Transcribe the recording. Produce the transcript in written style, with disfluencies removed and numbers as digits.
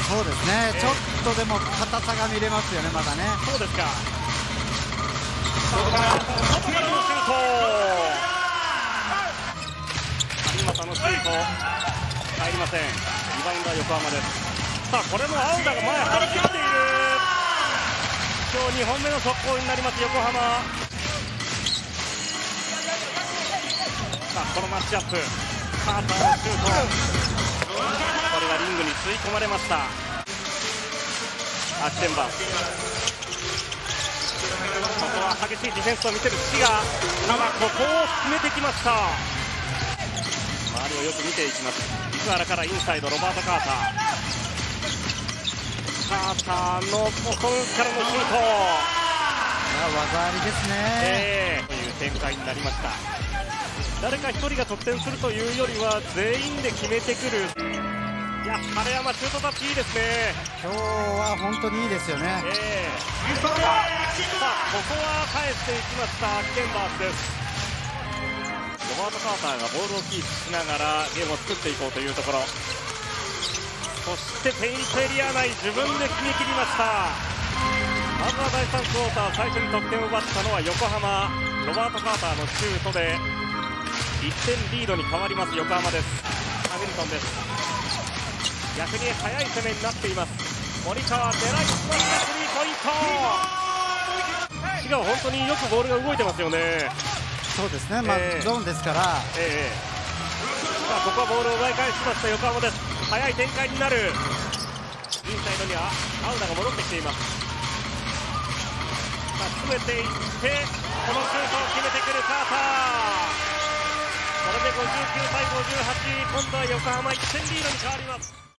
そうですね、ちょっとでも硬さが見れますよね、まだね。 そうですか。外からのシュート。張本のシュート入りません。リバウンドは横浜です。さあこれもアウダが前張り切っている。今日2本目の速攻になります横浜。さあこのマッチアップ、カーターのシュート、これがリングに吸い込まれました。アクセンバー、ここは激しいディフェンスを見せるシガ、ただここを決めてきました。周りをよく見ていきます。生原からインサイド、ロバート・カーター、のポトンからのシュート、 技ありですね、 という展開になりました。誰か1人が得点するというよりは全員で決めてくる。いや、晴山シュートタッチいいですね。 今日は本当にいいですよね。 さあここは返していきましたアキケンバースです。ロバート・カーターがボールをキープしながらゲームを作っていこうというところ。そしてペイントエリア内、自分で決めきりました。まずは第3クォーター、最初に得点を奪ったのは横浜。ロバート・カーターのシュートで1点リードに変わります横浜です。ハミルトンです。逆に速い攻めになっています。森川狙いすましたスリーポイント。滋賀は本当によくボールが動いてますよね。 そうですね、ゾーンですから、 さあここはボールを奪い返しました横浜です。速い展開になる。インサイドにはアウダが戻ってきています。さあ詰めていってこのシュートを決めてくるカーター。これで59対58、今度は横浜1点リードに変わります。